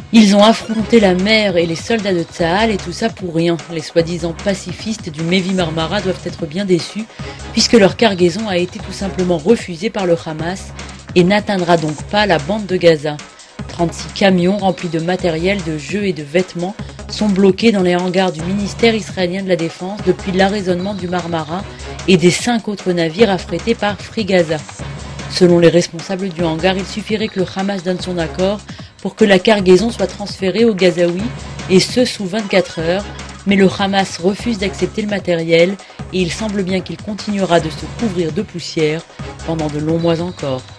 Ils ont affronté la mer et les soldats de Tsahal et tout ça pour rien. Les soi-disant pacifistes du Mevi Marmara doivent être bien déçus puisque leur cargaison a été tout simplement refusée par le Hamas et n'atteindra donc pas la bande de Gaza. 36 camions remplis de matériel, de jeux et de vêtements sont bloqués dans les hangars du ministère israélien de la Défense depuis l'arraisonnement du Marmara et des 5 autres navires affrétés par Free Gaza. Selon les responsables du hangar, il suffirait que le Hamas donne son accord pour que la cargaison soit transférée aux Gazaouis, et ce sous 24 heures, mais le Hamas refuse d'accepter le matériel et il semble bien qu'il continuera de se couvrir de poussière pendant de longs mois encore.